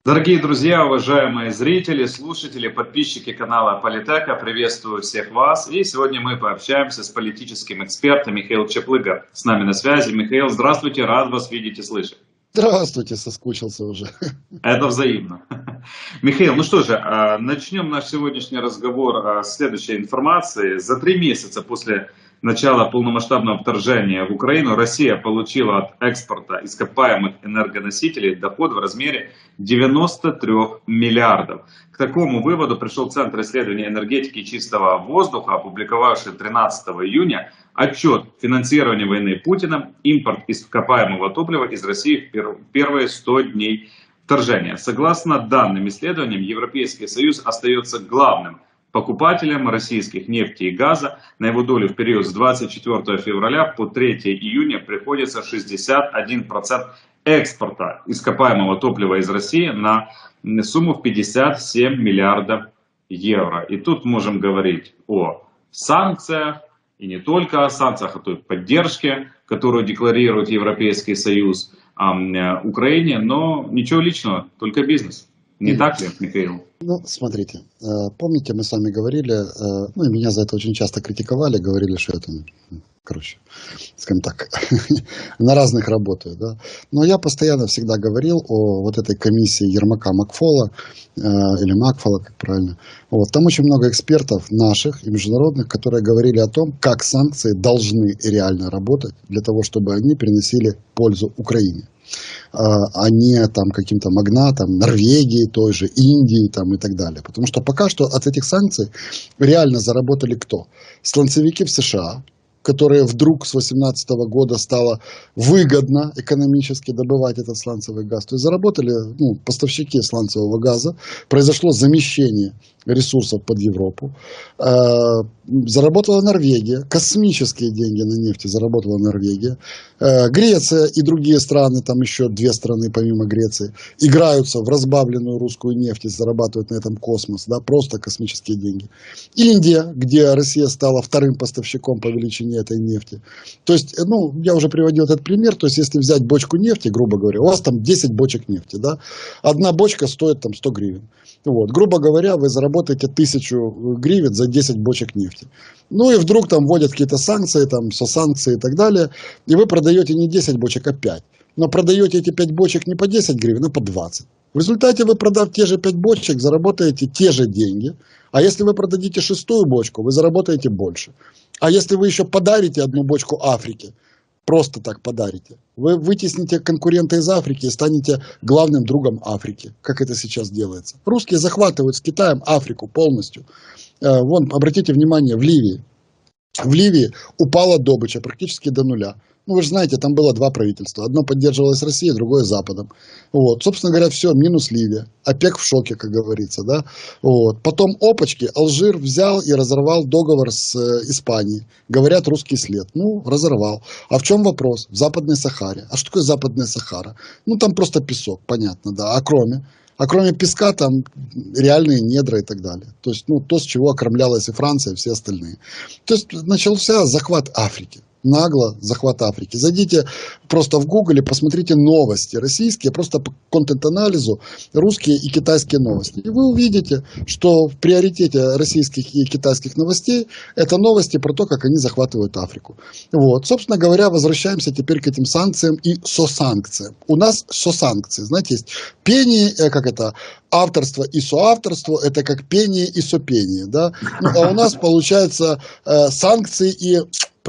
Дорогие друзья, уважаемые зрители, слушатели, подписчики канала Политека, приветствую всех вас. И сегодня мы пообщаемся с политическим экспертом Михаил Чаплыга. С нами на связи. Михаил, здравствуйте, рад вас видеть и слышать. Здравствуйте, соскучился уже. Это взаимно. Михаил, ну что же, начнем наш сегодняшний разговор с следующей информации. За 3 месяца после начала полномасштабного вторжения в Украину Россия получила от экспорта ископаемых энергоносителей доход в размере 93 миллиардов. К такому выводу пришел Центр исследований энергетики и чистого воздуха, опубликовавший 13 июня отчет финансирования войны Путиным, импорт ископаемого топлива из России в первые 100 дней вторжения. Согласно данным исследованиям, Европейский Союз остается главным покупателем российских нефти и газа. На его долю в период с 24 февраля по 3 июня приходится 61% экспорта ископаемого топлива из России на сумму в 57 миллиардов евро. И тут можем говорить о санкциях, и не только о санкциях, а той поддержке, которую декларирует Европейский Союз Украине, но ничего личного, только бизнес. Не так ли, Михаил? Ну, смотрите, помните, мы с вами говорили, ну и меня за это очень часто критиковали, говорили, что это, короче, скажем так, на разных работаю, да. Но я постоянно всегда говорил о вот этой комиссии Ермака-Макфола, или Макфола, как правильно. Вот, там очень много экспертов наших и международных, которые говорили о том, как санкции должны реально работать для того, чтобы они приносили пользу Украине, а не там каким-то магнатам Норвегии, той же Индии там, и так далее. Потому что пока что от этих санкций реально заработали кто? Сланцевики в США, которые вдруг с 2018 года стало выгодно экономически добывать этот сланцевый газ. То есть заработали поставщики сланцевого газа, произошло замещение ресурсов под Европу. Заработала Норвегия, космические деньги на нефти заработала Норвегия. Греция и другие страны, там еще 2 страны помимо Греции, играются в разбавленную русскую нефть и зарабатывают на этом космос, да, просто космические деньги. Индия, где Россия стала вторым поставщиком по величине этой нефти. То есть, я уже приводил этот пример, то есть, если взять бочку нефти, грубо говоря, у вас там 10 бочек нефти, да, одна бочка стоит там 100 гривен. Вот, грубо говоря, вы заработаете 1000 гривен за 10 бочек нефти. Ну и вдруг там вводят какие-то санкции, там сосанкции и так далее, и вы продаете не 10 бочек, а 5. Но продаете эти 5 бочек не по 10 гривен, а по 20. В результате вы, продав те же 5 бочек, заработаете те же деньги. А если вы продадите 6-ю бочку, вы заработаете больше. А если вы еще подарите одну бочку Африке, просто так подарите, вы вытесните конкурента из Африки и станете главным другом Африки, как это сейчас делается. Русские захватывают с Китаем Африку полностью. Вон, обратите внимание, в Ливии. В Ливии упала добыча практически до нуля. Вы же знаете, там было 2 правительства. Одно поддерживалось Россией, другое Западом. Вот. Собственно говоря, все, минус Ливия. ОПЕК в шоке, как говорится. Да? Вот. Потом, опачки, Алжир взял и разорвал договор с Испанией. Говорят, русский след. Разорвал. А в чем вопрос? В Западной Сахаре. А что такое Западная Сахара? Там просто песок, понятно, да. А кроме песка там реальные недра и так далее. То есть, то, с чего окормлялась и Франция, и все остальные. То есть, начался захват Африки. Нагло захват Африки. Зайдите просто в Google и посмотрите новости российские, просто по контент-анализу русские и китайские новости. И вы увидите, что в приоритете российских и китайских новостей это новости про то, как они захватывают Африку. Вот. Собственно говоря, возвращаемся теперь к этим санкциям и сосанкциям. У нас сосанкции, знаете, есть пение, авторство и соавторство, это как пение и сопение. Да? А у нас получается санкции и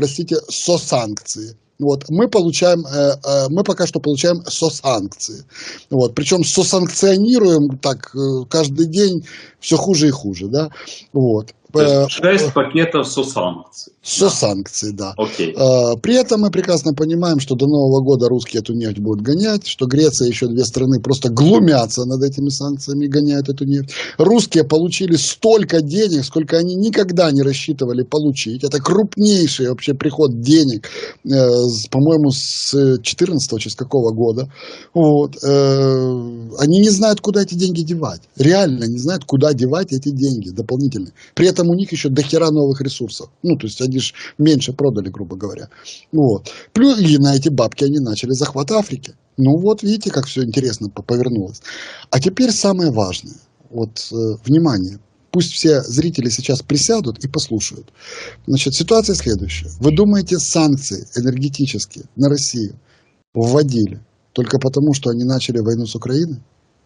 сосанкции. Вот. Мы пока что получаем сосанкции. Вот. Причем сосанкционируем так каждый день все хуже и хуже. Да? Вот. То есть 6 пакетов сосанкций. Сосанкции, да. Окей. При этом мы прекрасно понимаем, что до Нового года русские эту нефть будут гонять, что Греция и еще 2 страны просто глумятся над этими санкциями и гоняют эту нефть. Русские получили столько денег, сколько они никогда не рассчитывали получить. Это крупнейший вообще приход денег, по-моему, с 14-го, через какого года. Вот. Они не знают, куда эти деньги девать. Реально не знают, куда девать эти деньги дополнительные. При этом у них еще дохера новых ресурсов. То есть они же меньше продали, грубо говоря. Вот. Плюс и на эти бабки они начали захват Африки. Ну вот видите, как все интересно повернулось. А теперь самое важное. Вот, внимание. Пусть все зрители сейчас присядут и послушают. Значит, ситуация следующая. Вы думаете, санкции энергетические на Россию вводили только потому, что они начали войну с Украиной?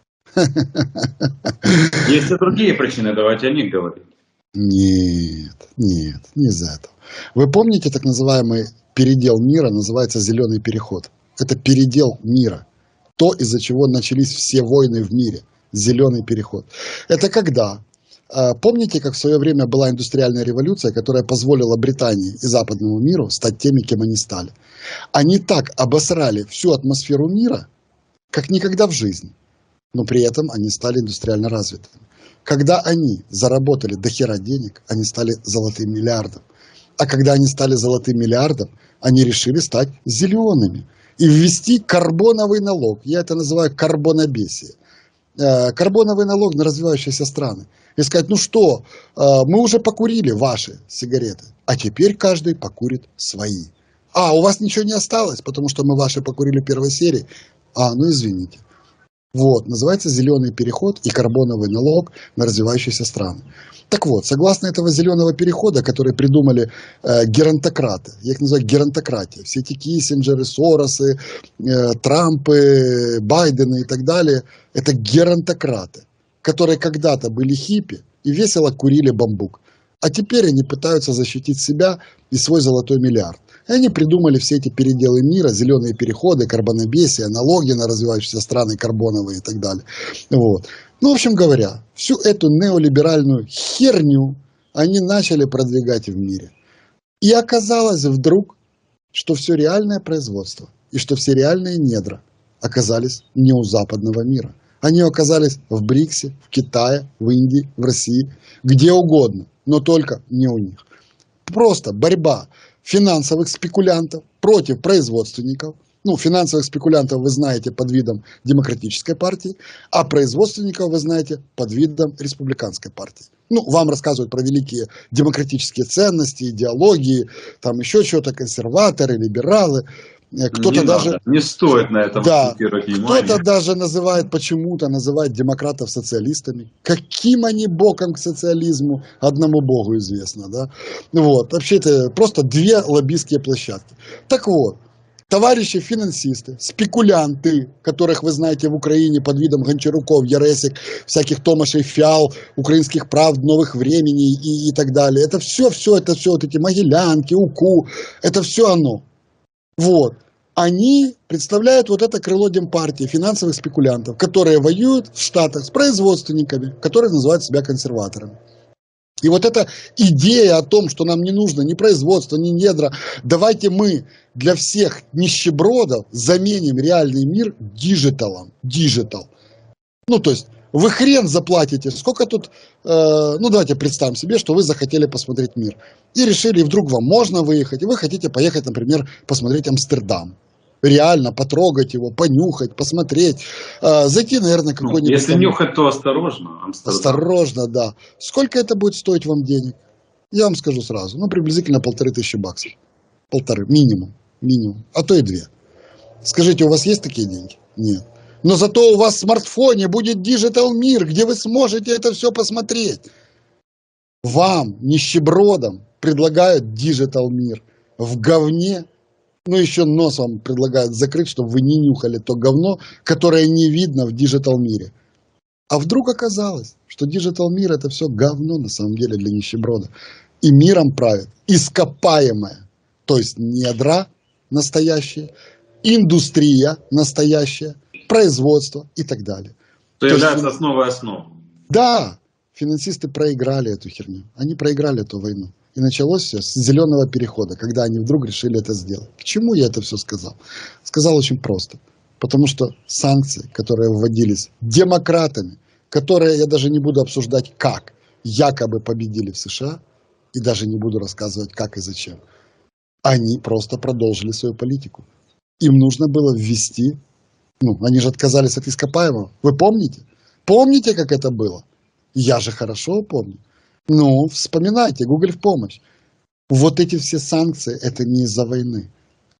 Есть и другие причины, давайте о них говорить. Нет, нет, не из-за этого. Вы помните так называемый передел мира, называется зеленый переход? Это передел мира. То, из-за чего начались все войны в мире. Зеленый переход. Это когда? Помните, как в свое время была индустриальная революция, которая позволила Британии и западному миру стать теми, кем они стали? Они так обосрали всю атмосферу мира, как никогда в жизни. Но при этом они стали индустриально развитыми. Когда они заработали дохера денег, они стали золотым миллиардом. А когда они стали золотым миллиардом, они решили стать зелеными и ввести карбоновый налог. Я это называю карбонобесие. Карбоновый налог на развивающиеся страны. И сказать, ну что, мы уже покурили ваши сигареты, а теперь каждый покурит свои. А, у вас ничего не осталось, потому что мы ваши покурили в первой серии? А, ну извините. Вот, называется зеленый переход и карбоновый налог на развивающиеся страны. Так вот, согласно этого зеленого перехода, который придумали геронтократы, я их называю геронтократия, все эти Киссинджеры, Соросы, Трампы, Байдены и так далее, это геронтократы, которые когда-то были хиппи и весело курили бамбук. А теперь они пытаются защитить себя и свой золотой миллиард. И они придумали все эти переделы мира, зеленые переходы, карбонобесие, налоги на развивающиеся страны, карбоновые и так далее. Вот. Ну, в общем говоря, всю эту неолиберальную херню они начали продвигать в мире. И оказалось вдруг, что все реальное производство и что все реальные недра оказались не у западного мира. Они оказались в БРИКСе, в Китае, в Индии, в России, где угодно, но только не у них. Просто борьба финансовых спекулянтов против производственников. Ну, финансовых спекулянтов вы знаете под видом демократической партии, а производственников вы знаете под видом республиканской партии. Ну, вам рассказывают про великие демократические ценности, идеологии, там еще что-то, консерваторы, либералы. Кто-то не даже... надо, не стоит на этом акцентировать внимание. Кто-то даже почему-то называет демократов социалистами. Каким они боком к социализму, одному богу известно. Да? Вот. Вообще это просто две лоббистские площадки. Так вот, товарищи финансисты, спекулянты, которых вы знаете в Украине под видом Гончаруков, Яresik, всяких Томашей, Фиал, украинских правд, новых времени и так далее. Это все вот эти Могилянки, УКУ, это все оно. Вот. Они представляют вот это крыло демпартии, финансовых спекулянтов, которые воюют в Штатах с производственниками, которые называют себя консерваторами. И вот эта идея о том, что нам не нужно ни производство, ни недра, давайте мы для всех нищебродов заменим реальный мир диджиталом. Диджитал. Ну, то есть, вы хрен заплатите. Сколько тут, ну, давайте представим себе, что вы захотели посмотреть мир. И решили, и вдруг вам можно выехать, и вы хотите поехать, например, посмотреть Амстердам. Реально потрогать его, понюхать, посмотреть. Зайти, наверное, какой-нибудь... Если нюхать, то осторожно. Амстердам. Осторожно, да. Сколько это будет стоить вам денег? Я вам скажу сразу. Ну, приблизительно $1500. 1,5, минимум. А то и 2. Скажите, у вас есть такие деньги? Нет. Но зато у вас в смартфоне будет Digital мир, где вы сможете это все посмотреть. Вам, нищебродам, предлагают Digital мир. В говне, ну еще нос вам предлагают закрыть, чтобы вы не нюхали то говно, которое не видно в Digital мире. А вдруг оказалось, что Digital мир это все говно на самом деле для нищеброда. И миром правит ископаемое, то есть недра настоящие, индустрия настоящая, производство и так далее. То является основой основ. Да, финансисты проиграли эту херню. Они проиграли эту войну. И началось все с зеленого перехода, когда они вдруг решили это сделать. К чему я это все сказал? Сказал очень просто. Потому что санкции, которые вводились демократами, которые, я даже не буду обсуждать как, якобы победили в США, и даже не буду рассказывать как и зачем, они просто продолжили свою политику. Им нужно было ввести, ну, они же отказались от ископаемого. Вы помните? Помните, как это было? Я же хорошо помню. Ну, вспоминайте, Google в помощь. Вот эти все санкции, это не из-за войны.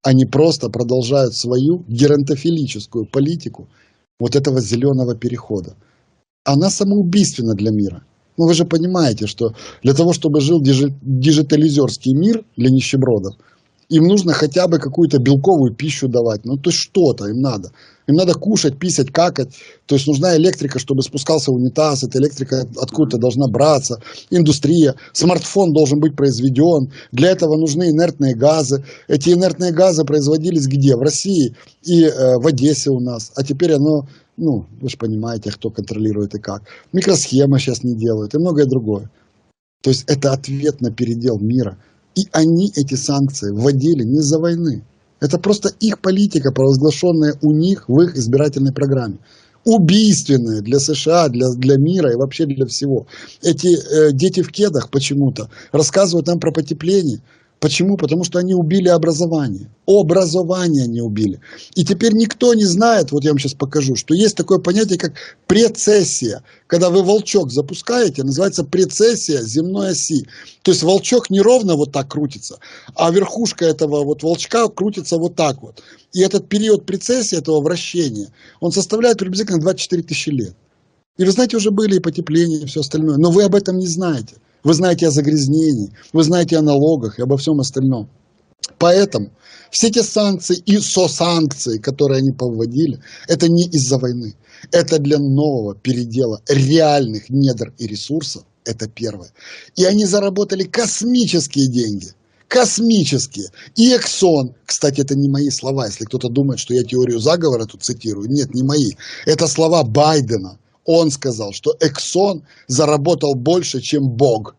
Они просто продолжают свою геронтофилическую политику вот этого зеленого перехода. Она самоубийственна для мира. Ну вы же понимаете, что для того, чтобы жил диджитализерский мир для нищебродов, им нужно хотя бы какую-то белковую пищу давать. Ну, то есть что-то им надо. Им надо кушать, писать, какать. То есть нужна электрика, чтобы спускался унитаз. Эта электрика откуда-то должна браться. Индустрия. Смартфон должен быть произведен. Для этого нужны инертные газы. Эти инертные газы производились где? В России и в Одессе у нас. А теперь оно, ну, вы же понимаете, кто контролирует и как. Микросхема сейчас не делают и многое другое. То есть это ответ на передел мира. И они эти санкции вводили не из-за войны. Это просто их политика, провозглашенная у них в их избирательной программе. Убийственная для США, для мира и вообще для всего. Эти дети в кедах почему-то рассказывают нам про потепление. Почему? Потому что они убили образование. Образование они убили. И теперь никто не знает, вот я вам сейчас покажу, что есть такое понятие, как прецессия. Когда вы волчок запускаете, называется прецессия земной оси. То есть волчок не ровно вот так крутится, а верхушка этого вот волчка крутится вот так вот. И этот период прецессии, этого вращения, он составляет приблизительно 24 тысячи лет. И вы знаете, уже были и потепления, и все остальное. Но вы об этом не знаете. Вы знаете о загрязнении, вы знаете о налогах и обо всем остальном. Поэтому все те санкции и сосанкции, которые они повводили, это не из-за войны. Это для нового передела реальных недр и ресурсов. Это первое. И они заработали космические деньги. Космические. И Exxon, кстати, это не мои слова, если кто-то думает, что я теорию заговора тут цитирую. Нет, не мои. Это слова Байдена. Он сказал, что Exxon заработал больше, чем Бог.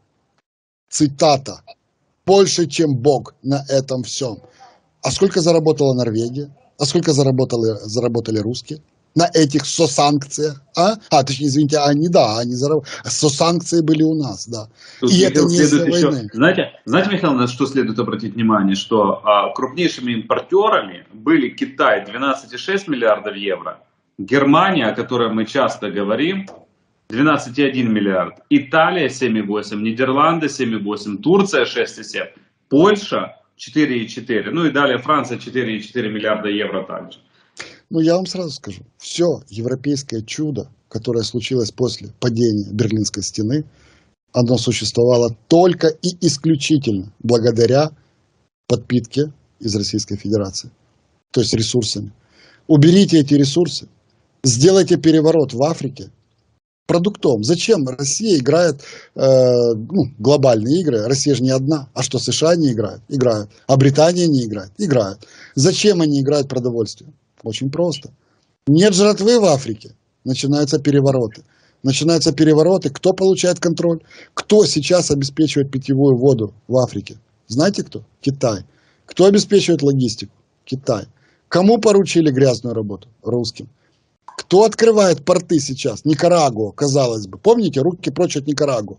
Цитата. Больше, чем Бог на этом всем. А сколько заработала Норвегия? А сколько заработали русские на этих сосанкциях? Точнее, извините, они заработали. Сосанкции были у нас, да. Тут, и Михаил, это не из-за войны. Знаете, Михаил, на что следует обратить внимание? Что крупнейшими импортерами были Китай 12,6 миллиардов евро, Германия, о которой мы часто говорим, 12,1 миллиард, Италия 7,8, Нидерланды 7,8, Турция 6,7, Польша 4,4, ну и далее Франция 4,4 миллиарда евро также. Ну, я вам сразу скажу, все европейское чудо, которое случилось после падения Берлинской стены, оно существовало только и исключительно благодаря подпитке из Российской Федерации, то есть ресурсами. Уберите эти ресурсы, сделайте переворот в Африке продуктом. Зачем Россия играет глобальные игры? Россия же не одна. А что, США не играют? Играют. А Британия не играет? Играют. Зачем они играют продовольствие? Очень просто. Нет жратвы в Африке. Начинаются перевороты. Начинаются перевороты. Кто получает контроль? Кто сейчас обеспечивает питьевую воду в Африке? Знаете кто? Китай. Кто обеспечивает логистику? Китай. Кому поручили грязную работу? Русским. Кто открывает порты сейчас? Никарагуа, казалось бы. Помните, руки прочь от Никарагуа.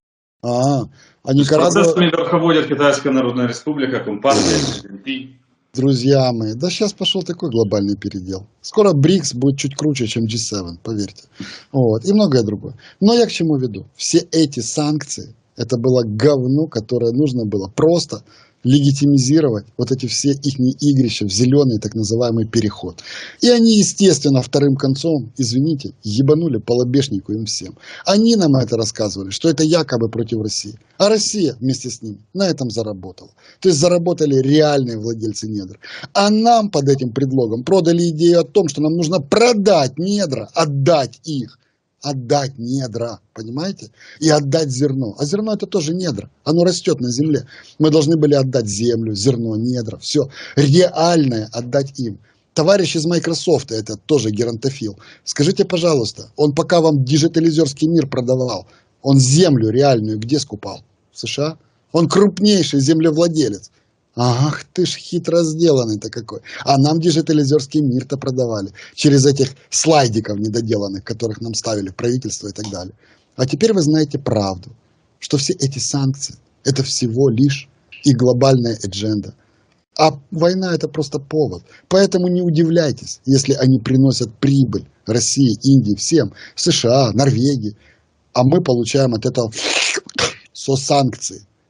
А Никарагуа... Процессами верховодит Китайская Народная Республика, Компартия, Си. Друзья мои, да сейчас пошел такой глобальный передел. Скоро БРИКС будет чуть круче, чем G7, поверьте. Вот. И многое другое. Но я к чему веду? Все эти санкции, это было говно, которое нужно было просто легитимизировать вот эти все их игрища в зеленый так называемый переход. И они, естественно, вторым концом, извините, ебанули по лобешнику им всем. Они нам это рассказывали, что это якобы против России. А Россия вместе с ними на этом заработала. То есть заработали реальные владельцы недр. А нам под этим предлогом продали идею о том, что нам нужно продать недра, отдать их. Отдать недра, понимаете? И отдать зерно. А зерно это тоже недра. Оно растет на земле. Мы должны были отдать землю, зерно, недра. Все реальное отдать им. Товарищ из Microsoft, это тоже геронтофил. Скажите, пожалуйста, он пока вам диджитализерский мир продавал, он землю реальную где скупал? В США? Он крупнейший землевладелец. Ах ты ж хитро сделанный-то какой. А нам диджитализерский мир-то продавали. Через этих слайдиков недоделанных, которых нам ставили правительство и так далее. А теперь вы знаете правду. Что все эти санкции, это всего лишь и глобальная адженда. А война это просто повод. Поэтому не удивляйтесь, если они приносят прибыль России, Индии, всем. США, Норвегии. А мы получаем от этого сосанкции.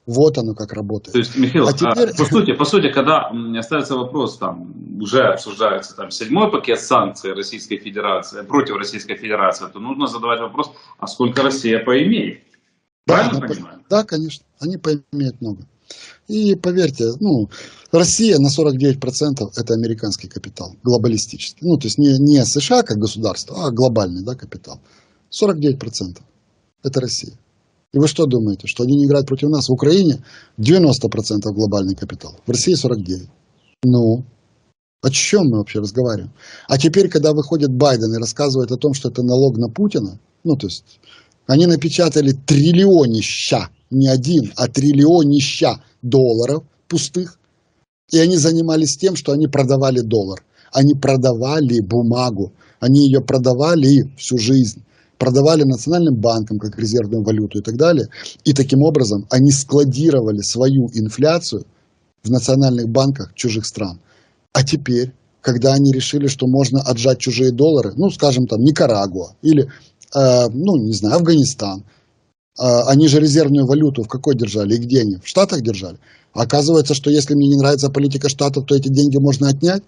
Вот оно как работает. То есть, Михаил, А теперь... по сути, когда ставится вопрос, там, уже обсуждается там, 7-й пакет санкций Российской Федерации, против Российской Федерации, то нужно задавать вопрос, а сколько Россия поимеет? Правильно понимаю? Да, конечно, они поимеют много. И поверьте, Россия на 49% это американский капитал, глобалистический. Ну, то есть не США как государство, а глобальный, да, капитал. 49% это Россия. И вы что думаете, что они не играют против нас? В Украине 90% глобальный капитал, в России 49%. Ну, о чем мы вообще разговариваем? А теперь, когда выходит Байден и рассказывает о том, что это налог на Путина, то есть они напечатали триллионища, не один, а триллионища долларов пустых, и они занимались тем, что они продавали доллар. Они продавали бумагу, они ее продавали всю жизнь. Продавали национальным банкам как резервную валюту и так далее. И таким образом они складировали свою инфляцию в национальных банках чужих стран. А теперь, когда они решили, что можно отжать чужие доллары, скажем там Никарагуа или, не знаю, Афганистан, они же резервную валюту в какой держали и где они? В Штатах держали. Оказывается, что если мне не нравится политика Штатов, то эти деньги можно отнять.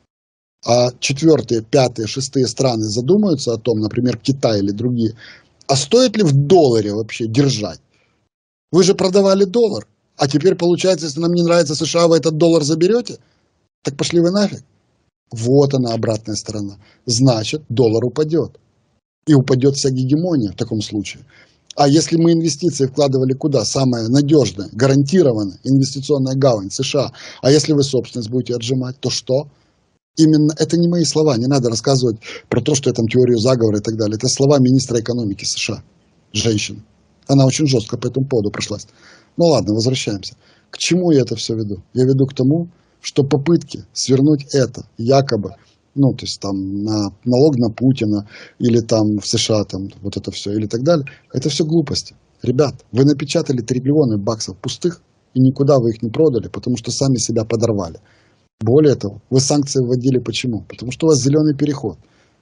А 4-е, 5-е, 6-е страны задумаются о том, например, Китай или другие, а стоит ли в долларе вообще держать? Вы же продавали доллар, а теперь получается, если нам не нравится США, вы этот доллар заберете? Так пошли вы нафиг. Вот она, обратная сторона. Значит, доллар упадет. И упадет вся гегемония в таком случае. А если мы инвестиции вкладывали куда? Самая надежная, гарантированная инвестиционная гавань США. А если вы собственность будете отжимать, то что? Именно это не мои слова, не надо рассказывать про то, что я там теорию заговора и так далее. Это слова министра экономики США, женщины. Она очень жестко по этому поводу прошлась. Ну ладно, возвращаемся. К чему я это все веду? Я веду к тому, что попытки свернуть это якобы, то есть там налог на Путина или там в США там вот это все или так далее, это все глупости. Ребят, вы напечатали триллионы баксов пустых и никуда вы их не продали, потому что сами себя подорвали. Более того, вы санкции вводили почему? Потому что у вас зеленый переход.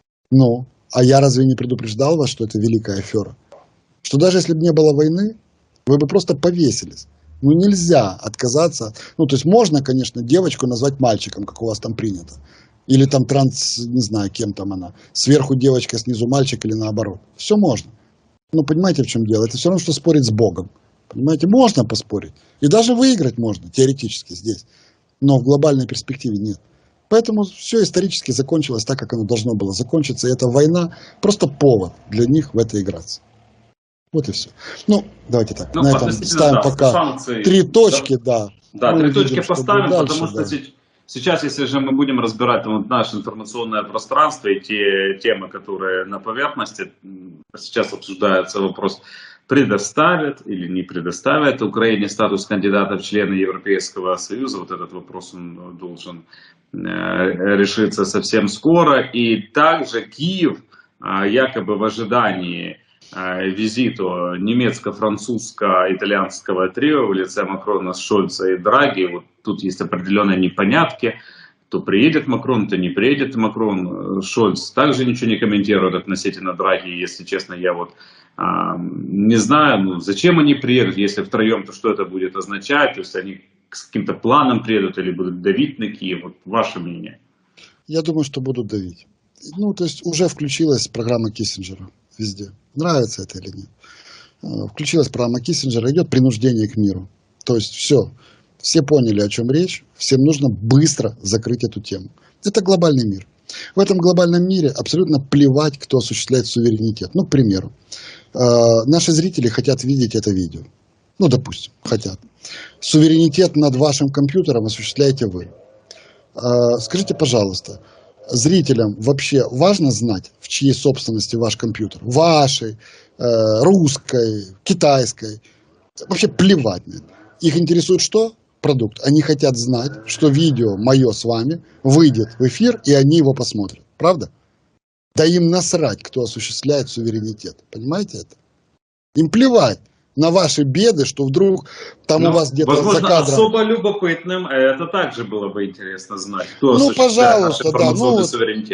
А я разве не предупреждал вас, что это великая афера? Что даже если бы не было войны, вы бы просто повесились. Нельзя отказаться. То есть можно, конечно, девочку назвать мальчиком, как у вас там принято. Или там не знаю, кем там она. Сверху девочка, снизу мальчик или наоборот. Все можно. Но понимаете, в чем дело? Это все равно, что спорить с Богом. Понимаете, можно поспорить. И даже выиграть можно, теоретически здесь. Но в глобальной перспективе нет. Поэтому все исторически закончилось так, как оно должно было закончиться. И эта война просто повод для них в это играться. Вот и все. Давайте так. На этом ставим пока санкции, 3 точки. Да, 3 точки поставим, дальше, потому что сейчас, если же мы будем разбирать наше информационное пространство и те темы, которые на поверхности, сейчас обсуждается вопрос, предоставят или не предоставят Украине статус кандидата в члены Европейского Союза. Вот этот вопрос он должен решиться совсем скоро. И также Киев, якобы в ожидании визиту немецко-французско-итальянского трио в лице Макрона, Шольца и Драги, вот тут есть определенные непонятки. То приедет Макрон, то не приедет Макрон. Шольц также ничего не комментирует относительно Драги, если честно, я не знаю, зачем они приедут, если втроем, то что это будет означать, то есть они с каким-то планом приедут или будут давить на Киев, вот ваше мнение? Я думаю, что будут давить. То есть уже включилась программа Киссинджера везде, нравится это или нет. Включилась программа Киссинджера, идет принуждение к миру, то есть все поняли, о чем речь, всем нужно быстро закрыть эту тему. Это глобальный мир. В этом глобальном мире абсолютно плевать, кто осуществляет суверенитет. К примеру, наши зрители хотят видеть это видео. Допустим, хотят. Суверенитет над вашим компьютером осуществляете вы. Скажите, пожалуйста, зрителям вообще важно знать, в чьей собственности ваш компьютер? Вашей, русской, китайской. Вообще плевать на это. Их интересует что? Продукт. Они хотят знать, что видео мое с вами выйдет в эфир, и они его посмотрят. Правда? Да им насрать, кто осуществляет суверенитет. Понимаете это? Им плевать на ваши беды, что вдруг там у вас где-то за кадром... особо любопытным, это также было бы интересно знать, кто осуществляет наш информационный суверенитет.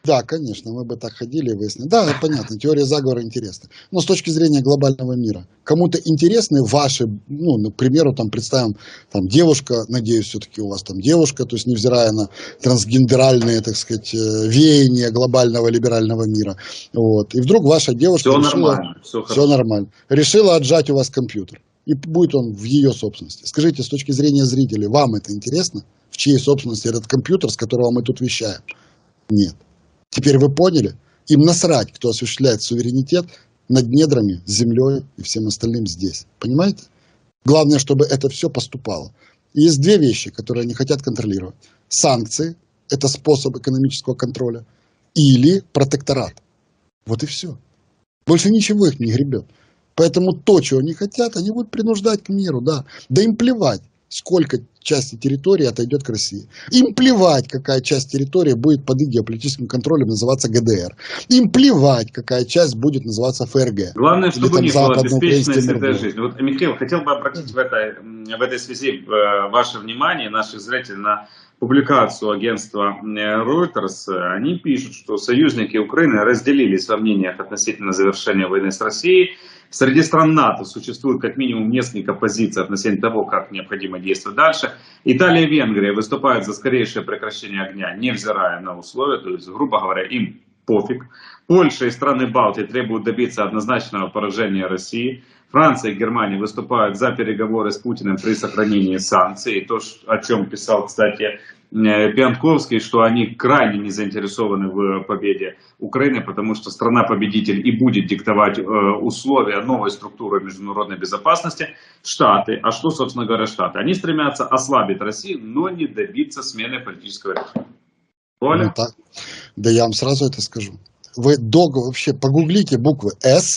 Да, конечно, мы бы так ходили и выяснили. Да, понятно, теория заговора интересна. Но с точки зрения глобального мира, кому-то интересны ваши, ну, к примеру, там, представим, там, девушка, надеюсь, все-таки у вас там девушка, то есть невзирая на трансгендеральные, так сказать, веяния глобального либерального мира. Вот. И вдруг ваша девушка Все решила, нормально, все все хорошо. нормально, решила отжать у вас компьютер. И будет он в ее собственности. Скажите, с точки зрения зрителей, вам это интересно? В чьей собственности этот компьютер, с которого мы тут вещаем? Нет. Теперь вы поняли? Им насрать, кто осуществляет суверенитет над недрами, землей и всем остальным здесь. Понимаете? Главное, чтобы это все поступало. И есть две вещи, которые они хотят контролировать. Санкции – это способ экономического контроля. Или протекторат. Вот и все. Больше ничего их не гребет. Поэтому то, чего они хотят, они будут принуждать к миру. Да, да им плевать, сколько части территории отойдет к России. Им плевать, какая часть территории будет под их геополитическим контролем называться ГДР. Им плевать, какая часть будет называться ФРГ. Главное, чтобы у них была обеспеченная среда МРД. жизни. Вот, Михаил, хотел бы обратить в этой связи ваше внимание, наших зрителей, на публикацию агентства Reuters. Они пишут, что союзники Украины разделились во мнениях относительно завершения войны с Россией. Среди стран НАТО существует как минимум несколько позиций относительно того, как необходимо действовать дальше. Италия и Венгрия выступают за скорейшее прекращение огня, невзирая на условия, то есть, грубо говоря, им пофиг. Польша и страны Балтии требуют добиться однозначного поражения России. Франция и Германия выступают за переговоры с Путиным при сохранении санкций. И то, о чем писал, кстати, Пиантковский, что они крайне не заинтересованы в победе Украины, потому что страна-победитель и будет диктовать условия новой структуры международной безопасности. Штаты, а что, собственно говоря, Штаты? Они стремятся ослабить Россию, но не добиться смены политического режима. Ну, так. Да я вам сразу это скажу. Вы вообще погуглите буквы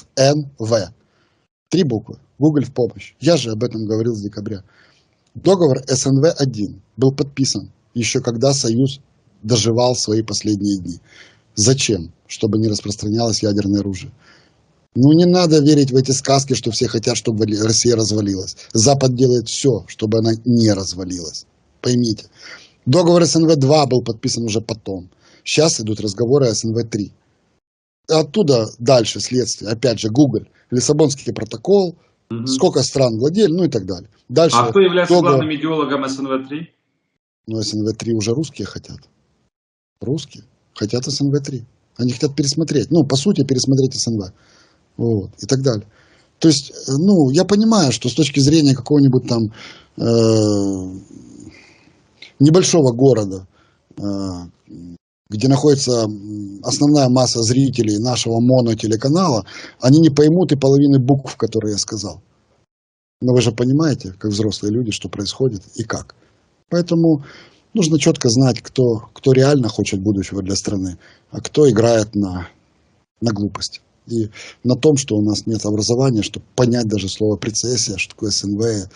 СНВ. 3 буквы. Google в помощь. Я же об этом говорил с декабря. Договор СНВ-1 был подписан еще когда Союз доживал свои последние дни. Зачем? Чтобы не распространялось ядерное оружие. Ну, не надо верить в эти сказки, что все хотят, чтобы Россия развалилась. Запад делает все, чтобы она не развалилась. Поймите. Договор СНВ-2 был подписан уже потом. Сейчас идут разговоры о СНВ-3. Оттуда дальше следствие. Опять же, Google. Лиссабонский протокол. Сколько стран владели, ну и так далее. Дальше а кто является главным идеологом СНВ-3? Ну, СНВ-3 уже русские хотят. Русские хотят СНВ-3. Они хотят пересмотреть. Ну, по сути, пересмотреть СНВ. Вот. И так далее. То есть, ну, я понимаю, что с точки зрения какого-нибудь там небольшого города, где находится основная масса зрителей нашего монотелеканала, они не поймут и половины букв, которые я сказал. Но вы же понимаете, как взрослые люди, что происходит и как. Поэтому нужно четко знать, кто реально хочет будущего для страны, а кто играет на глупости. И на том, что у нас нет образования, чтобы понять даже слово прецессия, что такое СНВ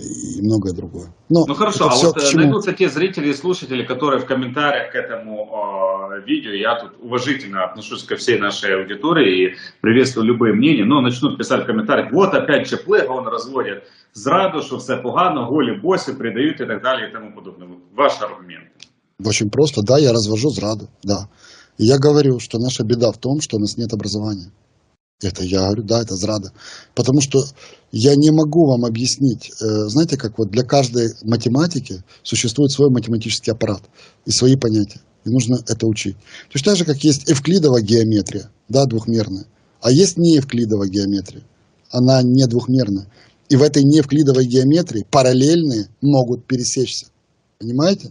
и многое другое. Но ну хорошо, а вот найдутся те зрители и слушатели, которые в комментариях к этому видео, я тут уважительно отношусь ко всей нашей аудитории и приветствую любые мнения, но начнут писать в комментариях, вот опять Чеплега, он разводит зраду, що все погано, голі боси придають і так далі і тому подобное. Вот ваш аргумент. Очень просто, да, я развожу зраду, да. И я говорю, что наша беда в том, что у нас нет образования. Это я говорю, да, это зрада. Потому что я не могу вам объяснить, знаете, как вот для каждой математики существует свой математический аппарат и свои понятия. И нужно это учить. Точно так же, как есть эвклидова геометрия, да, двухмерная. А есть неэвклидова геометрия. Она не двухмерная. И в этой неэвклидовой геометрии параллельные могут пересечься. Понимаете?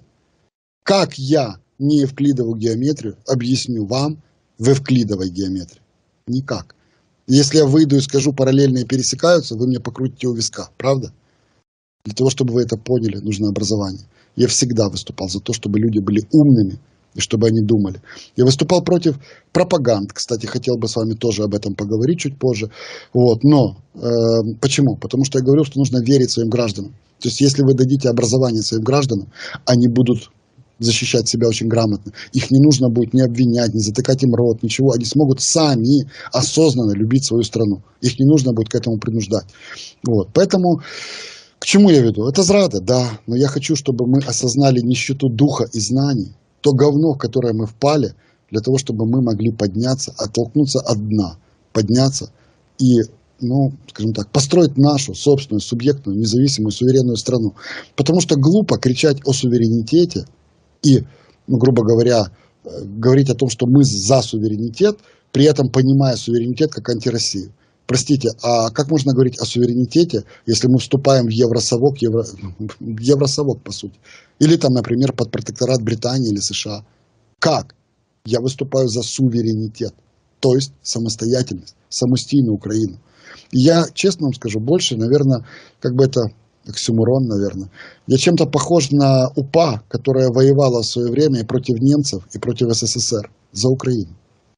Как я неэвклидовую геометрию объясню вам в эвклидовой геометрии? Никак. Если я выйду и скажу, параллельные пересекаются, вы мне покрутите у виска. Правда? Для того, чтобы вы это поняли, нужно образование. Я всегда выступал за то, чтобы люди были умными и чтобы они думали. Я выступал против пропаганд. Кстати, хотел бы с вами тоже об этом поговорить чуть позже. Вот. Но почему? Потому что я говорил, что нужно верить своим гражданам. То есть, если вы дадите образование своим гражданам, они будут защищать себя очень грамотно. Их не нужно будет ни обвинять, ни затыкать им рот, ничего. Они смогут сами осознанно любить свою страну. Их не нужно будет к этому принуждать. Вот. Поэтому, к чему я веду? Это зрада, да. Но я хочу, чтобы мы осознали нищету духа и знаний. То говно, в которое мы впали, для того, чтобы мы могли подняться, оттолкнуться от дна, подняться и, ну, скажем так, построить нашу собственную, субъектную, независимую, суверенную страну. Потому что глупо кричать о суверенитете и, ну, грубо говоря, говорить о том, что мы за суверенитет, при этом понимая суверенитет как антироссию. Простите, а как можно говорить о суверенитете, если мы вступаем в Евросовок, Евросовок, по сути? Или там, например, под протекторат Британии или США? Как? Я выступаю за суверенитет, то есть самостоятельность, самостийную Украину. И я, честно вам скажу, больше, наверное, как бы это оксюморон, наверное. Я чем-то похож на УПА, которая воевала в свое время и против немцев, и против СССР за Украину.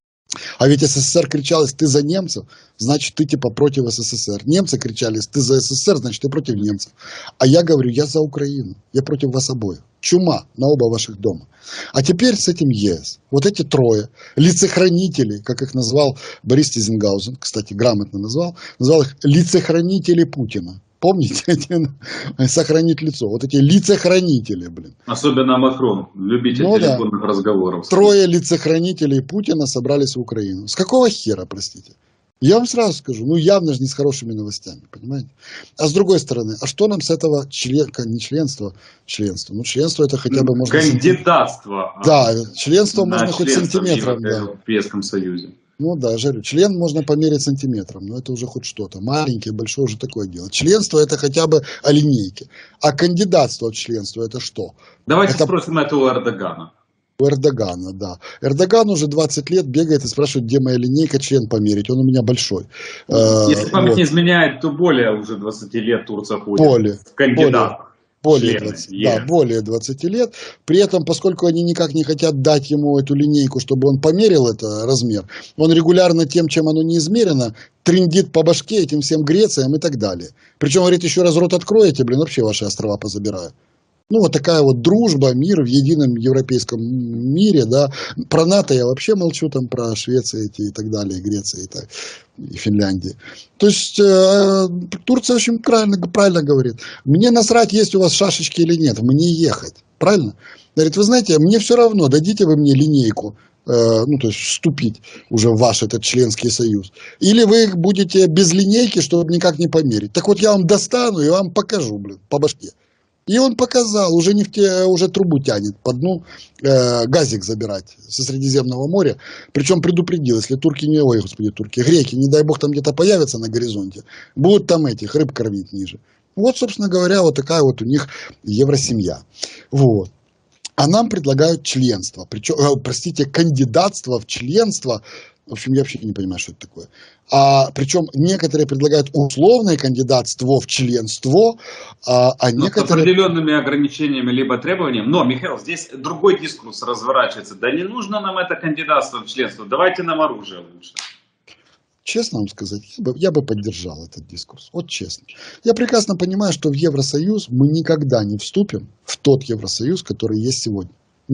А ведь СССР кричал, если ты за немцев, значит ты типа против СССР. Немцы кричали, если ты за СССР, значит ты против немцев. А я говорю, я за Украину, я против вас обоих. Чума на оба ваших дома. А теперь с этим ЕС. Вот эти трое лицехранители, как их назвал Борис Тизенгаузен, кстати, грамотно назвал их лицехранители Путина. Помните, сохранить лицо. Вот эти лицехранители, блин. Особенно Макрон, любитель телефонных разговоров. Трое лицехранителей Путина собрались в Украину. С какого хера, простите? Я вам сразу скажу, ну явно же не с хорошими новостями, понимаете? А с другой стороны, а что нам с этого не членства, ну членство это хотя бы можно... Кандидатство. Да, членство можно хоть сантиметром. В Европейском Союзе. Ну да, жарю. Член можно померить сантиметром, но это уже хоть что-то. Маленький, большой уже такое дело. Членство это хотя бы о линейке. А кандидатство в членство это что? Давайте спросим это у Эрдогана. У Эрдогана, да. Эрдоган уже 20 лет бегает и спрашивает, где моя линейка, член померить. Он у меня большой. Если память не изменяет, то более уже 20 лет Турция ходит в кандидатах. Более 20 лет. При этом, поскольку они никак не хотят дать ему эту линейку, чтобы он померил это размер, он регулярно тем, чем оно не измерено, трындит по башке этим всем Грециям и так далее. Причем, говорит, еще раз рот откроете, блин, вообще ваши острова позабираю. Ну, вот такая вот дружба, мир в едином европейском мире, да. Про НАТО я вообще молчу, там про Швецию и так далее, и Греция и Финляндия. То есть, Турция очень правильно говорит. Мне насрать, есть у вас шашечки или нет, мне ехать. Правильно? Говорит, вы знаете, мне все равно, дадите вы мне линейку, ну, то есть, вступить уже в ваш этот членский союз. Или вы будете без линейки, чтобы никак не померить. Так вот, я вам достану и вам покажу, блин, по башке. И он показал, уже трубу тянет по дну газик забирать со Средиземного моря. Причем предупредил, если греки, не дай бог, там где-то появятся на горизонте, будут там этих рыб кормить ниже. Вот, собственно говоря, вот такая вот у них евросемья. Вот. А нам предлагают членство, причем, кандидатство в членство. В общем, я вообще не понимаю, что это такое. Причем некоторые предлагают условное кандидатство в членство, а некоторые... С определенными ограничениями либо требованиями. Но, Михаил, здесь другой дискурс разворачивается. Да не нужно нам это кандидатство в членство, давайте нам оружие лучше. Честно вам сказать, я бы поддержал этот дискурс. Вот честно. Я прекрасно понимаю, что в Евросоюз мы никогда не вступим в тот Евросоюз, который есть сегодня.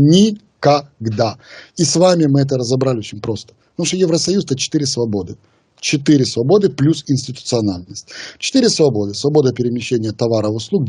Никогда. И с вами мы это разобрали очень просто. Потому что Евросоюз – это 4 свободы. 4 свободы плюс институциональность. 4 свободы. Свобода перемещения товаров, услуг,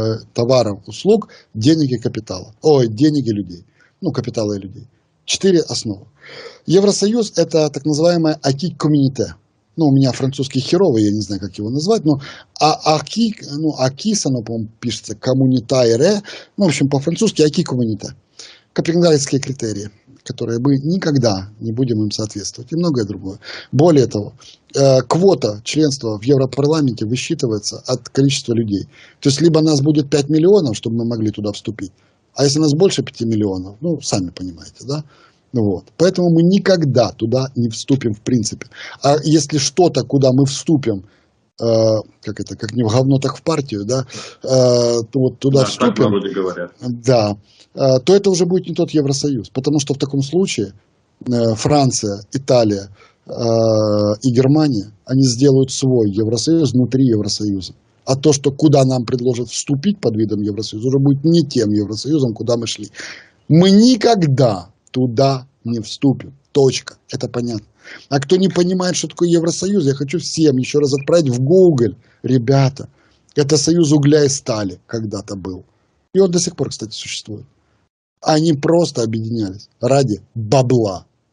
денег и капитала. Денег и людей. Ну, капитала и людей. 4 основы. Евросоюз – это так называемое acquis communautaire. Ну, у меня французский херовый, я не знаю, как его назвать, но acquis, оно, по-моему, пишется communautaire. Ну, в общем, по-французски acquis communautaire. Копенгагенские критерии, которые мы никогда не будем им соответствовать, и многое другое. Более того, квота членства в Европарламенте высчитывается от количества людей. То есть, либо нас будет 5 миллионов, чтобы мы могли туда вступить, а если нас больше 5 миллионов, ну, сами понимаете, да? Вот. Поэтому мы никогда туда не вступим в принципе. А если что-то, куда мы вступим, как не в говно, так в партию, да, то вот туда вступим, да, то это уже будет не тот Евросоюз. Потому что в таком случае Франция, Италия и Германия, они сделают свой Евросоюз внутри Евросоюза. А то, что куда нам предложат вступить под видом Евросоюза, уже будет не тем Евросоюзом, куда мы шли. Мы никогда туда не вступим. Точка. Это понятно. А кто не понимает, что такое Евросоюз, я хочу всем еще раз отправить в Google. Ребята, это союз угля и стали когда-то был. И он до сих пор, кстати, существует. Они просто объединялись ради бабла.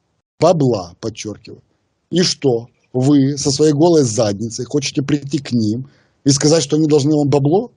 бабла, подчеркиваю. И что? Вы со своей голой задницей хотите прийти к ним и сказать, что они должны вам бабло?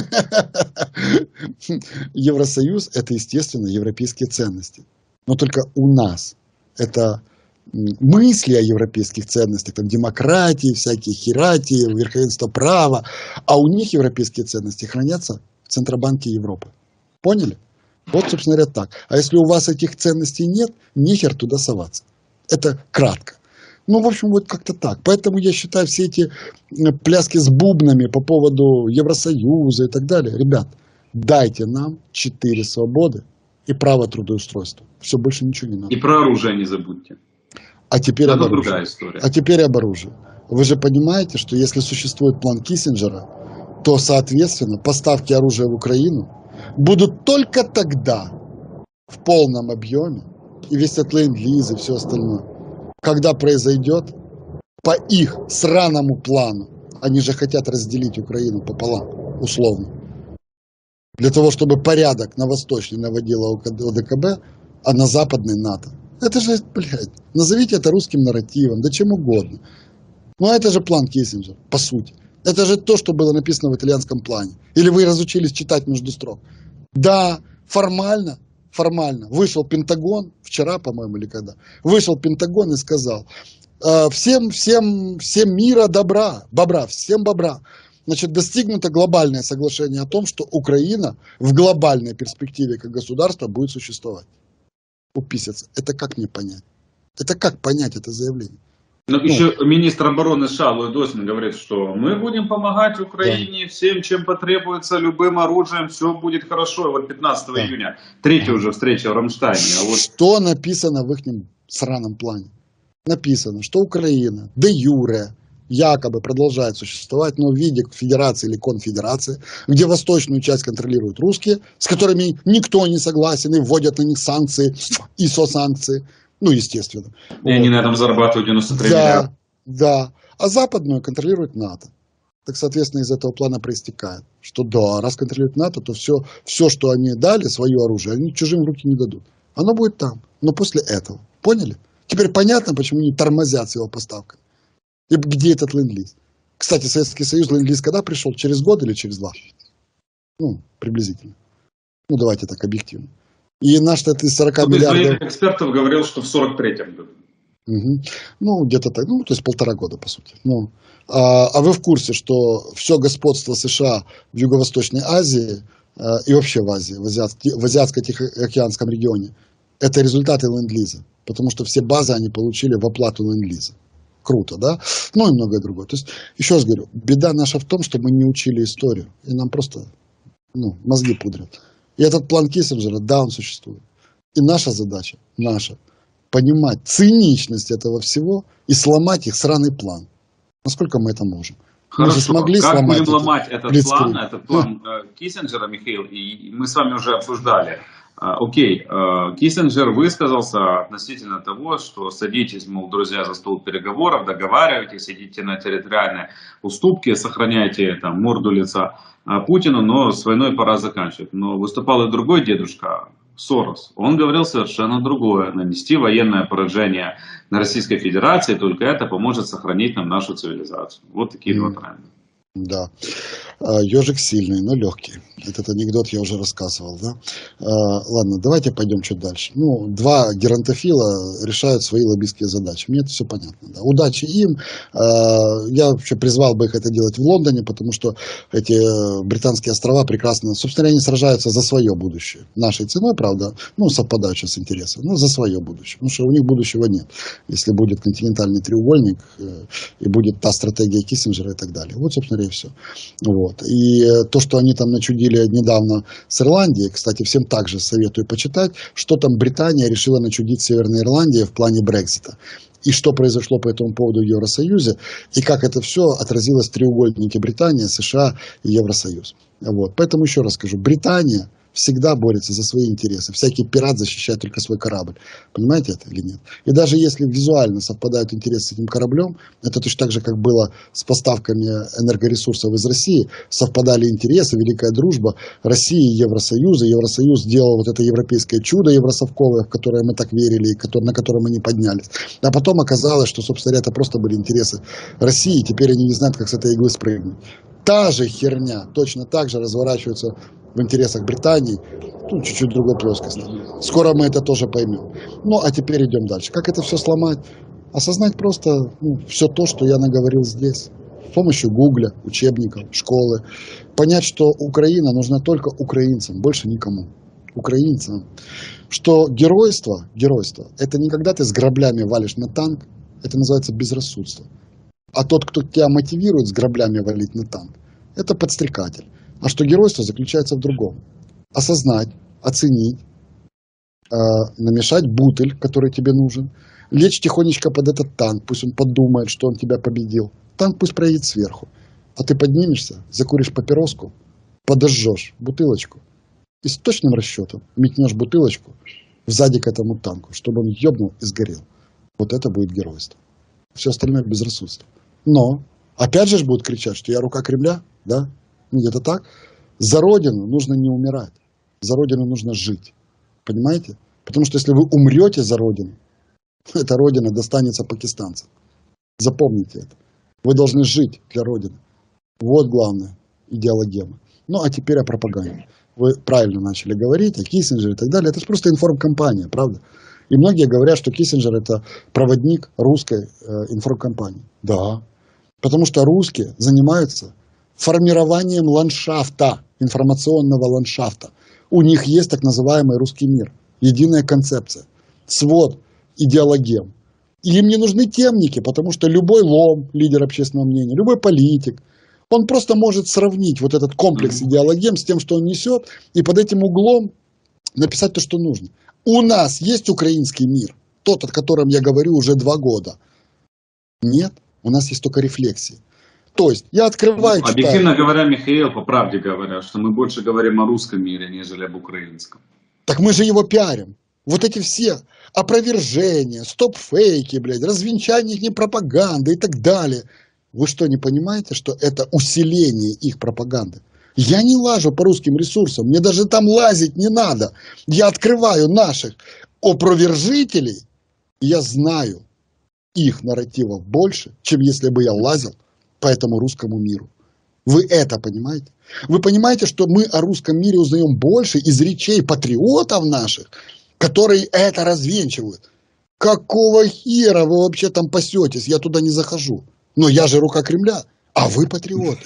Евросоюз – это, естественно, европейские ценности. Но только у нас это мысли о европейских ценностях, там, демократии, всякие хератии, верховенство права, а у них европейские ценности хранятся в Центробанке Европы. Поняли? Вот, собственно говоря, так. А если у вас этих ценностей нет, нехер туда соваться. Это кратко. Ну, в общем, вот как-то так. Поэтому я считаю, все эти пляски с бубнами по поводу Евросоюза и так далее. Ребят, дайте нам 4 свободы и право трудоустройства. Все, больше ничего не надо. И про оружие не забудьте. А теперь об оружии. Другая история. А теперь об оружии. Вы же понимаете, что если существует план Киссинджера, то, соответственно, поставки оружия в Украину будут только тогда в полном объеме, и весь этот ленд-лиз и все остальное, когда произойдет по их сраному плану. Они же хотят разделить Украину пополам, условно. Для того, чтобы порядок на восточный наводила ОДКБ, а на западный НАТО. Это же, блядь, назовите это русским нарративом, да чем угодно. Но это же план Киссинджера, по сути. Это же то, что было написано в итальянском плане. Или вы разучились читать между строк. Да, формально вышел Пентагон, вчера, по-моему, или когда, вышел Пентагон и сказал, всем мира бобра, всем бобра. Значит, достигнуто глобальное соглашение о том, что Украина в глобальной перспективе как государство будет существовать. Уписаться. Это как мне понять? Это как понять это заявление? Но еще министр обороны США Ллойд Остин говорит, что мы будем помогать Украине всем, чем потребуется, любым оружием, все будет хорошо. И вот 15 июня, третья уже встреча в Рамштайне. А вот... Что написано в их сраном плане? Написано, что Украина де юре якобы продолжает существовать, но в виде федерации или конфедерации, где восточную часть контролируют русские, с которыми никто не согласен и вводят на них санкции, ИСО-санкции. Ну, естественно. И они на этом зарабатывают 93 миллиарда. Да. А западную контролирует НАТО. Так, соответственно, из этого плана проистекает, что да, раз контролирует НАТО, то все, что они дали, свое оружие, они чужим в руки не дадут. Оно будет там, но после этого. Поняли? Теперь понятно, почему они тормозят с его поставкой. И где этот ленд-лиз? Кстати, Советский Союз ленд-лиз когда пришел? Через год или через 2? Ну, приблизительно. Ну, давайте так, объективно. И наш из 40 миллиардов... Из экспертов говорил, что в 43-м году. Угу. Ну, где-то так. Ну, то есть 1,5 года, по сути. Ну, а вы в курсе, что все господство США в Юго-Восточной Азии и вообще в Азии, в Азиатско-Тихоокеанском регионе, это результаты ленд-лиза. Потому что все базы они получили в оплату ленд-лиза. Круто, да? Ну и многое другое. То есть, еще раз говорю, беда наша в том, что мы не учили историю. И нам просто мозги пудрят. И этот план Киссинджера, да, он существует. И наша задача, понимать циничность этого всего и сломать их сраный план. Насколько мы это можем. Хорошо, мы же смогли как сломать будем ломать этот план Киссинджера, Михаил, и мы с вами уже обсуждали. Окей, Киссинджер высказался относительно того, что садитесь, мол, друзья, за стол переговоров, договаривайтесь, идите на территориальные уступки, сохраняйте там морду лица Путину, но с войной пора заканчивать. Но выступал и другой дедушка, Сорос. Он говорил совершенно другое. Нанести военное поражение на Российской Федерации, только это поможет сохранить нам нашу цивилизацию. Вот такие два тренда. Да. Ежик сильный, но легкий. Этот анекдот я уже рассказывал, да? Ладно, давайте пойдем чуть дальше. Ну, 2 геронтофила решают свои лоббистские задачи. Мне это все понятно. Да? Удачи им. Я вообще призвал бы их это делать в Лондоне, потому что эти британские острова прекрасно, собственно, они сражаются за свое будущее. Нашей ценой, правда, совпадающей с интересом, но за свое будущее. Потому что у них будущего нет. Если будет континентальный треугольник и будет та стратегия Киссинджера и так далее. Вот, собственно говоря, и все. Вот. И то, что они там начудили недавно с Ирландией, кстати, всем также советую почитать, что там Британия решила начудить Северной Ирландии в плане Брексита. И что произошло по этому поводу в Евросоюзе, и как это все отразилось в треугольнике Британия, США и Евросоюз. Вот. Поэтому еще раз скажу, Британия всегда борется за свои интересы. Всякий пират защищает только свой корабль. Понимаете это или нет? И даже если визуально совпадают интересы с этим кораблем, это точно так же, как было с поставками энергоресурсов из России, совпадали интересы, великая дружба России и Евросоюза. Евросоюз сделал вот это европейское чудо евросовковое, в которое мы так верили, и на которое мы не поднялись. А потом оказалось, что, собственно говоря, это просто были интересы России, и теперь они не знают, как с этой иглы спрыгнуть. Та же херня точно так же разворачивается в интересах Британии, ну, чуть-чуть другой плоскости. Скоро мы это тоже поймем. Ну, а теперь идем дальше. Как это все сломать? Осознать просто все то, что я наговорил здесь. С помощью Гугля, учебников, школы. Понять, что Украина нужна только украинцам, больше никому. Украинцам. Что геройство, это не когда ты с граблями валишь на танк, это называется безрассудство. А тот, кто тебя мотивирует с граблями валить на танк, это подстрекатель. А что геройство заключается в другом. Осознать, оценить, намешать бутыль, который тебе нужен, лечь тихонечко под этот танк, пусть он подумает, что он тебя победил. Танк пусть проедет сверху. А ты поднимешься, закуришь папироску, подожжешь бутылочку и с точным расчетом метнешь бутылочку сзади к этому танку, чтобы он ебнул и сгорел. Вот это будет геройство. Все остальное безрассудство. Но, опять же будут кричать, что я рука Кремля, да? Где-то так. За Родину нужно не умирать. За Родину нужно жить. Понимаете? Потому что если вы умрете за Родину, эта Родина достанется пакистанцам. Запомните это. Вы должны жить для Родины. Вот главная идеологема. Ну, а теперь о пропаганде. Вы правильно начали говорить о Киссинджере и так далее. Это же просто информкомпания, правда? И многие говорят, что Киссинджер – это проводник русской информкомпании. Да. Потому что русские занимаются формированием ландшафта, информационного ландшафта. У них есть так называемый русский мир, единая концепция, свод идеологем. И им не нужны темники, потому что любой лом, лидер общественного мнения, любой политик, он просто может сравнить вот этот комплекс идеологем с тем, что он несет, и под этим углом написать то, что нужно. У нас есть украинский мир, тот, о котором я говорю уже 2 года. Нет, у нас есть только рефлексии. То есть я открываю... Объективно говоря, Михаил, по правде говоря, что мы больше говорим о русском мире, нежели об украинском. Так мы же его пиарим. Вот эти все опровержения, стоп-фейки, блядь, развенчание их пропаганды и так далее. Вы что, не понимаете, что это усиление их пропаганды? Я не лажу по русским ресурсам, мне даже там лазить не надо. Я открываю наших опровержителей, и я знаю их нарративов больше, чем если бы я лазил по этому русскому миру. Вы это понимаете? Вы понимаете, что мы о русском мире узнаем больше из речей патриотов наших, которые это развенчивают? Какого хера вы вообще там пасетесь? Я туда не захожу. Но я же рука Кремля, а вы патриоты.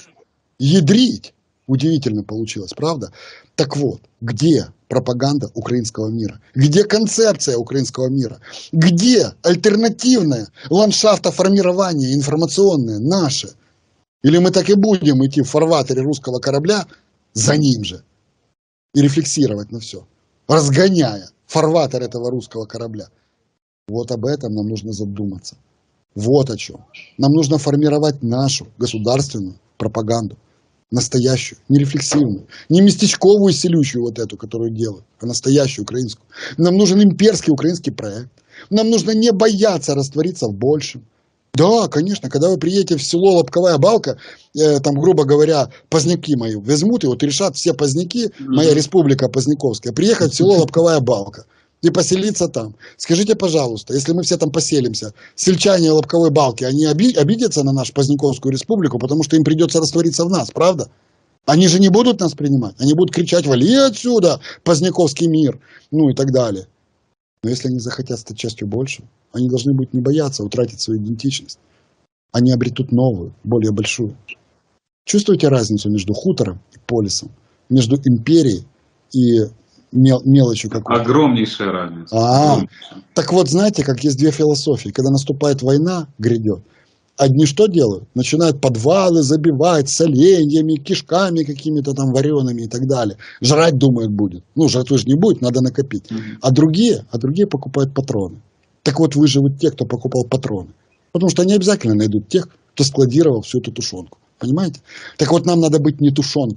Ядрить. Удивительно получилось, правда? Так вот, где пропаганда украинского мира? Где концепция украинского мира? Где альтернативное ландшафтоформирование информационное наше? Или мы так и будем идти в фарватере русского корабля за ним же и рефлексировать на все, разгоняя фарватер этого русского корабля? Вот об этом нам нужно задуматься. Вот о чем. Нам нужно формировать нашу государственную пропаганду. Настоящую, не рефлексивную, не местечковую селючую вот эту, которую делают, а настоящую украинскую. Нам нужен имперский украинский проект. Нам нужно не бояться раствориться в большем. Да, конечно, когда вы приедете в село Лобковая Балка, там, грубо говоря, поздняки мои возьмут, и вот решат все поздняки, моя республика Поздняковская, приехать в село Лобковая Балка и поселиться там. Скажите, пожалуйста, если мы все там поселимся, сельчане Лобковой Балки, они обидятся на нашу Поздняковскую республику, потому что им придется раствориться в нас, правда? Они же не будут нас принимать, они будут кричать: вали отсюда, Поздняковский мир, ну и так далее. Но если они захотят стать частью большего, они должны будут не бояться утратить свою идентичность. Они обретут новую, более большую. Чувствуете разницу между хутором и полисом, между империей и мелочью какой-то? Огромнейшая разница. Так вот, знаете, как есть 2 философии. Когда наступает война, грядет, одни что делают? Начинают подвалы забивать соленьями, кишками какими-то там вареными и так далее. Жрать, думают, будет. Ну, жратвы же не будет, надо накопить. А другие покупают патроны. Так вот, выживут те, кто покупал патроны. Потому что они обязательно найдут тех, кто складировал всю эту тушенку. Понимаете? Так вот, нам надо быть не тушенкой.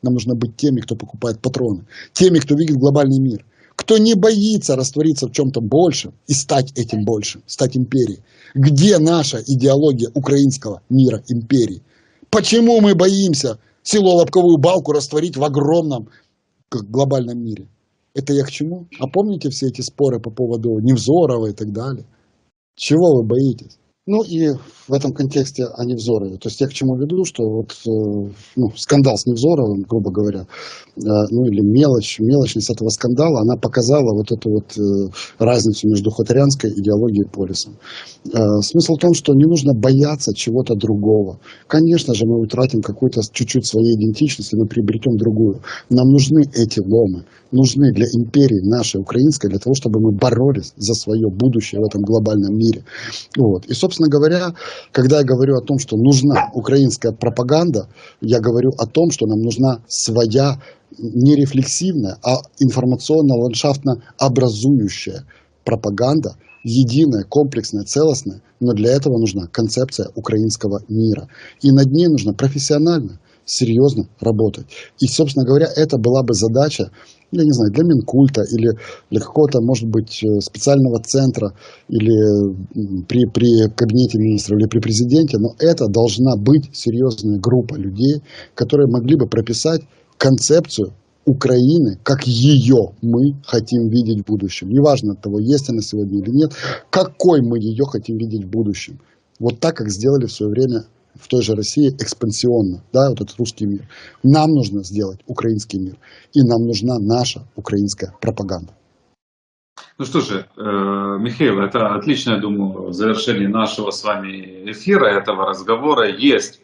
Нам нужно быть теми, кто покупает патроны, теми, кто видит глобальный мир, кто не боится раствориться в чем-то большем и стать этим большим, стать империей. Где наша идеология украинского мира империи? Почему мы боимся силово-лобковую балку растворить в огромном глобальном мире? Это я к чему? А помните все эти споры по поводу Невзорова и так далее? Чего вы боитесь? Ну и в этом контексте о Невзорове. То есть я к чему веду, что вот скандал с Невзоровым, грубо говоря, или мелочность этого скандала, она показала вот эту вот разницу между хуторянской идеологией и полисом. Смысл в том, что не нужно бояться чего-то другого. Конечно же, мы утратим какую-то чуть-чуть своей идентичности, но приобретем другую. Нам нужны эти ломы, нужны для империи нашей украинской, для того, чтобы мы боролись за свое будущее в этом глобальном мире. Вот. И, собственно говоря, когда я говорю о том, что нужна украинская пропаганда, я говорю о том, что нам нужна своя не рефлексивная, а информационно-ландшафтно образующая пропаганда, единая, комплексная, целостная, но для этого нужна концепция украинского мира. И над ней нужно профессионально, серьезно работать. И, собственно говоря, это была бы задача, я не знаю, для Минкульта или для какого-то, может быть, специального центра или при кабинете министров или при президенте, но это должна быть серьезная группа людей, которые могли бы прописать концепцию Украины, как ее мы хотим видеть в будущем. Неважно от того, есть она сегодня или нет, какой мы ее хотим видеть в будущем. Вот так, как сделали в свое время в той же России экспансионно, да, вот этот русский мир. Нам нужно сделать украинский мир. И нам нужна наша украинская пропаганда. Ну что же, Михаил, это отличное, думаю, завершение нашего с вами эфира, этого разговора. Есть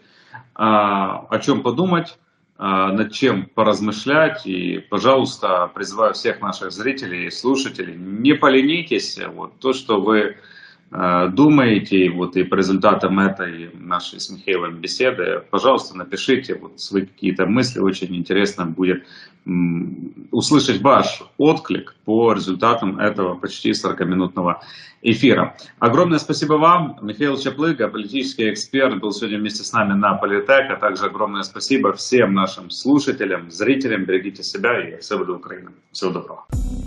о чем подумать, над чем поразмышлять. И, пожалуйста, призываю всех наших зрителей и слушателей, не поленитесь. Вот то, что вы думаете, и по результатам этой нашей с Михаилом беседы, пожалуйста, напишите свои какие-то мысли. Очень интересно будет услышать ваш отклик по результатам этого почти 40-минутного эфира. Огромное спасибо вам. Михаил Чаплыга, политический эксперт, был сегодня вместе с нами на Политек. А также огромное спасибо всем нашим слушателям, зрителям. Берегите себя и все будет Украина. Всего доброго.